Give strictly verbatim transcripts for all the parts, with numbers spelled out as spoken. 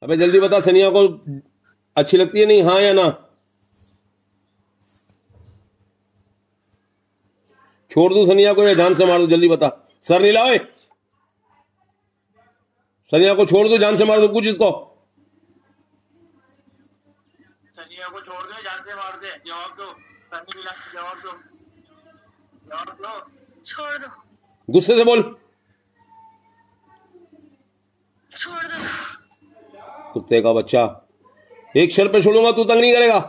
अबे जल्दी बता, सनिया को अच्छी लगती है नहीं, हाँ या ना? छोड़ दूं सनिया को या जान से मार दूं? जल्दी बता। सर नहीं लाओ, सनिया को छोड़ दो, जान से मार दो? कुछ इसको सनिया को छोड़ दो, जान से मार दे। जवाब दो, जवाब दो, जवाब दो। छोड़ दो। गुस्से से बोल। छोड़ दो। कुत्ते का बच्चा, एक शर्त पे छोड़ूंगा, तू तंग नहीं करेगा?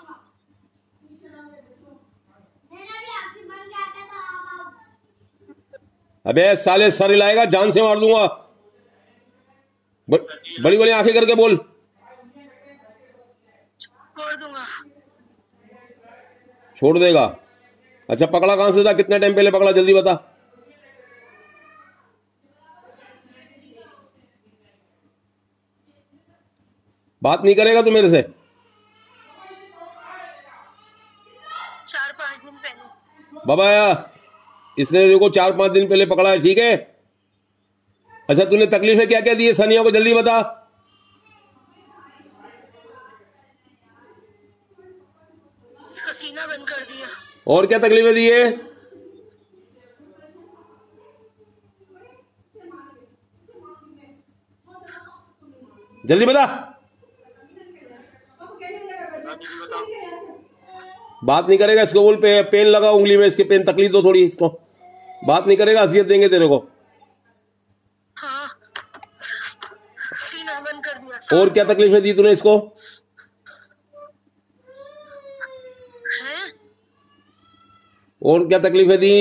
अबे साले सर हिलाएगा, जान से मार दूंगा। ब, बड़ी बड़ी आंखें करके बोल। छोड़ दूंगा। छोड़ देगा? अच्छा पकड़ा कहां से था, कितने टाइम पहले पकड़ा, जल्दी बता। बात नहीं करेगा तू मेरे से? चार पांच दिन पहले। बाबा इसने देखो चार पांच दिन पहले पकड़ा है, ठीक है? अच्छा तूने तकलीफें क्या क्या दी है सनिया को, जल्दी बता। इसका सीना बंद कर दिया। और क्या तकलीफें दी है? जल्दी बता। बात नहीं करेगा, इसको बोल पे, पेन लगा उंगली में, इसके पेन तकलीफ दो थोड़ी इसको। बात नहीं करेगा, असियत देंगे तेरे को। हाँ, सीना बंद कर दिया। और क्या तकलीफें दी तूने इसको? हैं? और क्या तकलीफें दी?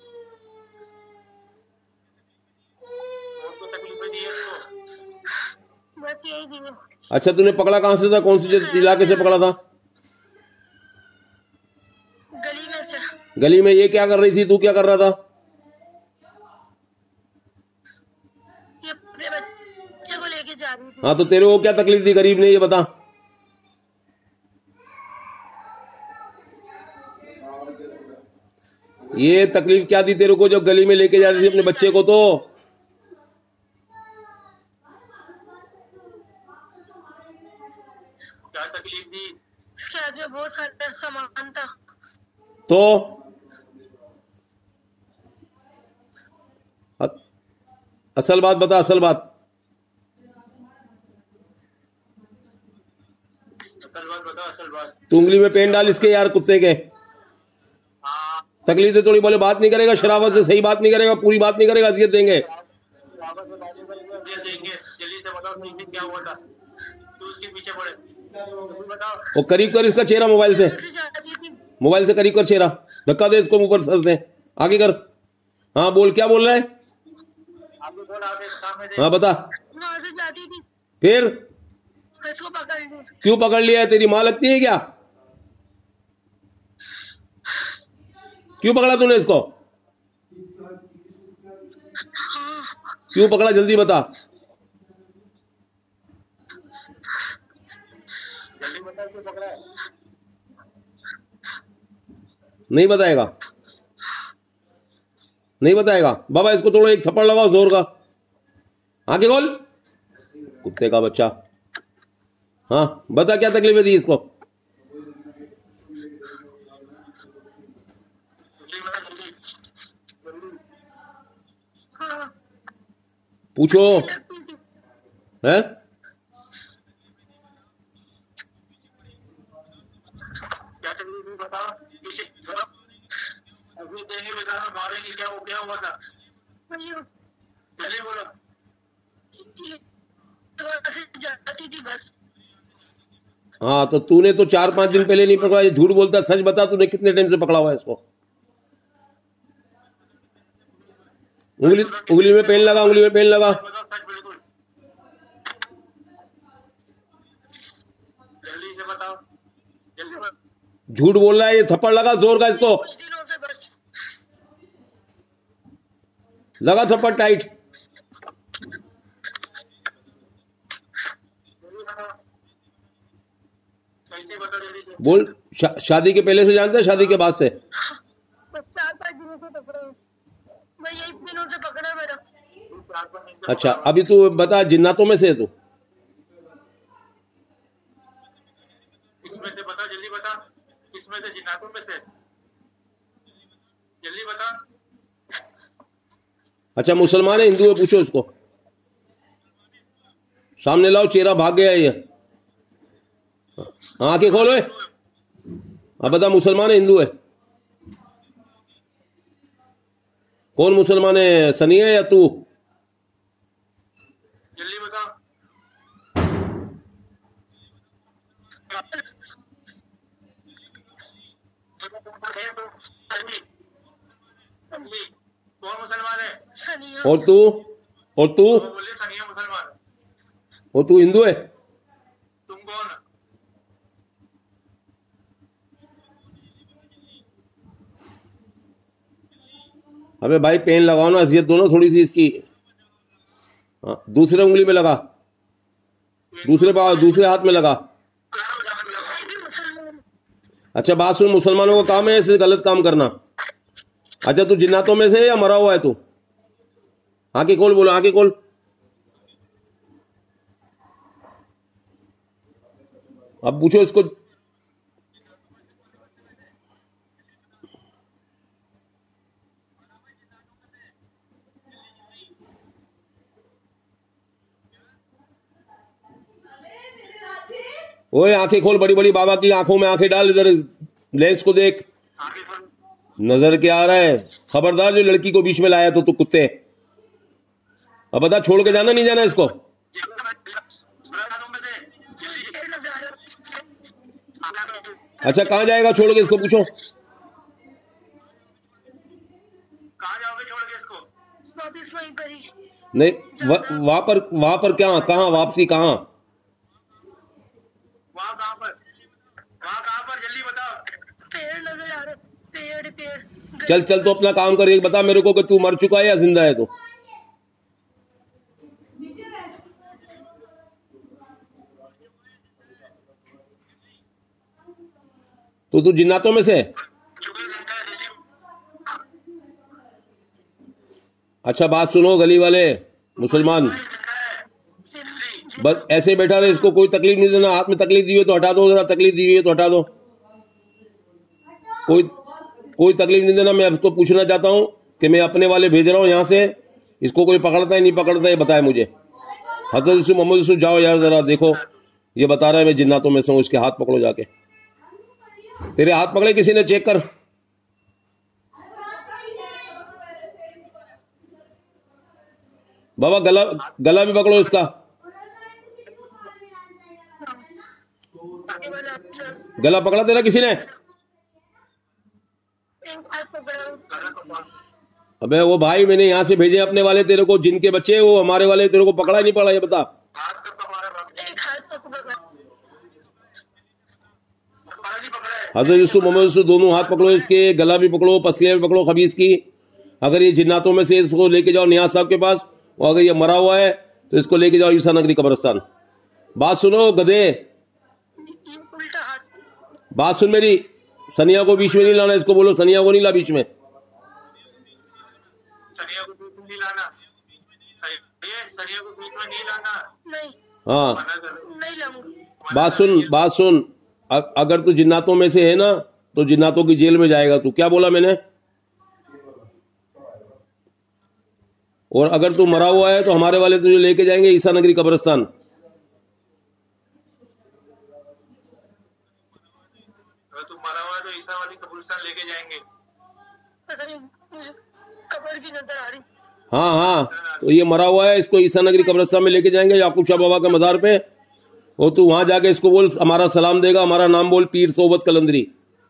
और तो तकलीफें दी है इसको, बस यही दी है। अच्छा तूने पकड़ा कहां से था, कौन सी इलाके से पकड़ा था? गली में से। गली में? ये क्या कर रही थी, तू क्या कर रहा था? ये अपने बच्चे को लेके जा रही थी। हाँ तो तेरे को क्या तकलीफ दी गरीब ने, ये बता। ये तकलीफ क्या दी तेरे को जब गली में लेके जा रही थी अपने बच्चे को? तो क्या तकलीफ दी? इसके हाथ में बहुत सारा सामान था। तो असल बात बता, असल बात। असल बात बता, असल बात। तू उंगली में पेन डाल इसके यार, कुत्ते के। हाँ। तकलीफ है थोड़ी, बोले बात नहीं करेगा, शराबत से सही बात नहीं करेगा, पूरी बात नहीं करेगा, अजियत देंगे। देंगे। जल्दी से बताओ क्या हुआ था, तू उसके पीछे पड़े। बताओ। वो करीब कर इसका चेहरा मोबाइल से, मोबाइल से करीब कर चेहरा, धक्का दे इसको ऊपर सर दे, आगे कर। हाँ बोल, क्या बोल रहा है? हाँ बता। वहां से जाती थी, फिर इसको पकड़ लिया। क्यों पकड़ लिया है? तेरी माँ लगती है क्या? क्यों पकड़ा तूने इसको? हाँ। क्यों पकड़ा, जल्दी बता। जल्दी बता क्यों पकड़ा है? नहीं बताएगा, नहीं बताएगा। बाबा इसको थोड़ा एक थप्पड़ लगाओ जोर का, आगे खोल, कुत्ते का बच्चा। हाँ बता क्या तकलीफें दी इसको? हाँ। पूछो है। क्या तकलीफ थी बता। अभी देंगे बता, मारेंगे क्या, वो क्या हुआ था? जल्दी बोलो। जाती थी बस। हाँ तो तूने तो चार पांच दिन पहले नहीं पकड़ा, ये झूठ बोलता। सच बता, तूने कितने टाइम से पकड़ा हुआ है इसको? उंगली उंगली में पेन लगा, उंगली में पेन लगा। जल्दी से बताओ, जल्दी बताओ। झूठ बोल रहा है, ये थप्पड़ लगा जोर का इसको, कुछ दिनों से बस। लगा थप्पड़ टाइट। बोल, शा, शादी के पहले से जानते हैं, शादी के बाद से? चार पाँच दिनों से पकड़ा हूँ मैं, यही दिनों से पकड़ा मेरा। अच्छा अभी तू बता, जिन्नातों में से है तू? जल्दी बता, किसमें से, जिन्नातों में से, जल्दी बता। अच्छा मुसलमान है हिंदू है, पूछो इसको, सामने लाओ, चेहरा भाग गया ये, आंखें खोलो। अब बता मुसलमान है हिंदू है? कौन मुसलमान है, सनी है या तू? जल्दी बता। कौन मुसलमान है? और तू? और तू? बोले सनिया मुसलमान। और तू हिंदू है? तुम कौन? अबे भाई पेन लगाओ ना, अजियत दो ना थोड़ी सी इसकी। हाँ, दूसरे उंगली में लगा, दूसरे पाव दूसरे हाथ में लगा। अच्छा बात सुन, मुसलमानों का काम है ऐसे गलत काम करना। अच्छा तू जिन्नातों में से या मरा हुआ है तू? आंखें खोल, बोलो आंखें खोल। अब पूछो इसको। ओए आंखें खोल, बड़ी बड़ी बाबा की आंखों में आंखें डाल, इधर लेंस को देख, नजर क्या आ रहा है? खबरदार जो लड़की को बीच में लाया तो तू कुत्ते। अब बता छोड़ के जाना नहीं जाना इसको? अच्छा कहां जाएगा छोड़ के इसको, पूछो। कहाँ जाओगे छोड़ के इसको? वापिस वहीं पर ही। नहीं वहां पर, वहां पर क्या, कहां वापसी, कहां? वहाँ कहाँ पर, वहाँ कहाँ पर, जल्दी बताओ। पेड़ नजर आ रहे, पेड़ पेड़। चल चल तो अपना काम कर, एक बता मेरे को कि तू मर चुका है या जिंदा है तू? तो तू जिन्नातों में से है? अच्छा बात सुनो गली वाले मुसलमान, बस ऐसे बैठा रहे, इसको कोई तकलीफ नहीं देना। हाथ में तकलीफ दी हुई तो हटा दो, जरा तकलीफ दी हुई है तो हटा दो, कोई कोई तकलीफ नहीं देना। मैं इसको पूछना चाहता हूं कि मैं अपने वाले भेज रहा हूं यहां से, इसको कोई पकड़ता है नहीं पकड़ता है बताए मुझे। हजरत यूसुफ, मोहम्मद यूसुफ, जाओ यार जरा देखो, ये बता रहा है मैं जिन्नातों में से हूं, इसके हाथ पकड़ो जाके। तेरे हाथ पकड़े किसी ने, चेक कर। बाबा गला गला भी पकड़ो इसका, गला पकड़ा तेरा किसी ने? अबे वो भाई मैंने यहां से भेजे अपने वाले तेरे को, जिनके बच्चे वो हमारे वाले, तेरे को पकड़ा नहीं पड़ा ये बता। हजरत यूसुफ, मोहम्मद यूसुफ, दोनों हाथ पकड़ो इसके, गला भी पकड़ो, पसलियां भी पकड़ो खबीस की। अगर ये जिन्नातों में से, इसको लेके जाओ नियाज साहब के पास, और अगर ये मरा हुआ है तो इसको लेके जाओ ईसा नगरी कब्रिस्तान। बात सुनो गधे, उल्टा हाथ। बात सुन मेरी, सनिया को बीच में नहीं लाना, इसको बोलो सनिया को नहीं ला बीच में। सनिया को बीच में नहीं लाना, सनिया को बीच में नहीं लाना। नहीं हाँ नहीं लाऊंगा। बात सुन, बात सुन, अ- अगर तू जिन्नातों में से है ना तो जिन्नातों की जेल में जाएगा तू। क्या बोला मैंने? और अगर तू मरा हुआ है तो हमारे वाले तुझे लेके जाएंगे ईसा नगरी कब्रिस्तान। अगर तुम मरा हुआ है तो ईसा वाली कब्रिस्तान लेके जाएंगे। ऐसा नहीं, मुझे कब्र भी नजर आ रही। हाँ हाँ, तो ये मरा हुआ है, इसको ईसा नगरी कब्रिस्तान में लेके जाएंगे याकूब शाह बाबा के मजार पे। और तू वहां जाके इसको बोल हमारा सलाम देगा, हमारा नाम बोल पीर सोबत कलंदरी।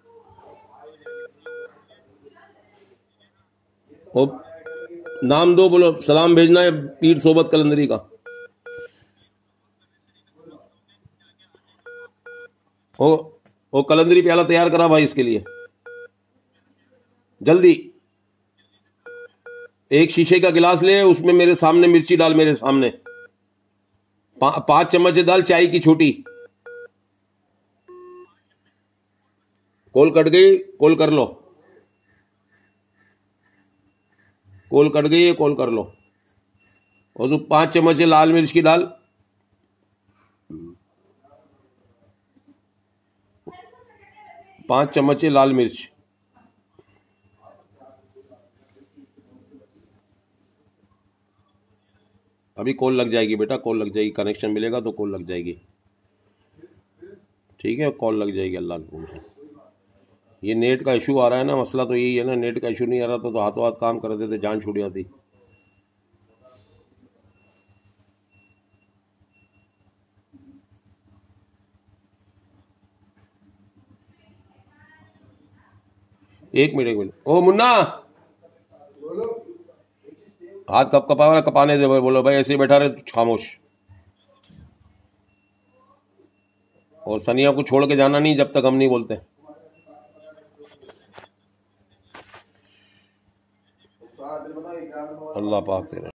और नाम दो, बोलो सलाम भेजना है पीर सोबत कलंदरी का। ओ ओ कलंदरी प्याला तैयार करा भाई इसके लिए जल्दी। एक शीशे का गिलास ले, उसमें मेरे सामने मिर्ची डाल, मेरे सामने पा, पांच चम्मच डाल चाय की छोटी। कॉल कट गई, कॉल कर लो, कॉल कट गई है, कॉल कर लो। और तू पांच चम्मच लाल मिर्च की डाल। पांच चम्मच लाल मिर्च। अभी कॉल लग जाएगी बेटा, कॉल लग जाएगी, कनेक्शन मिलेगा तो कॉल लग जाएगी, ठीक है, कॉल लग जाएगी। अल्लाह के, ये नेट का इशू आ रहा है ना, मसला तो यही है ना, नेट का इशू नहीं आ रहा तो, तो हाथों हाथ काम कर देते, जान छूट जाती। एक मिनट एक मिनट, ओ मुन्ना, हाथ कब कपा कपाने दे, बोलो भाई ऐसे ही बैठा रहे खामोश। और सनिया को छोड़ के जाना नहीं जब तक हम नहीं बोलते। अल्लाह पाक तेरे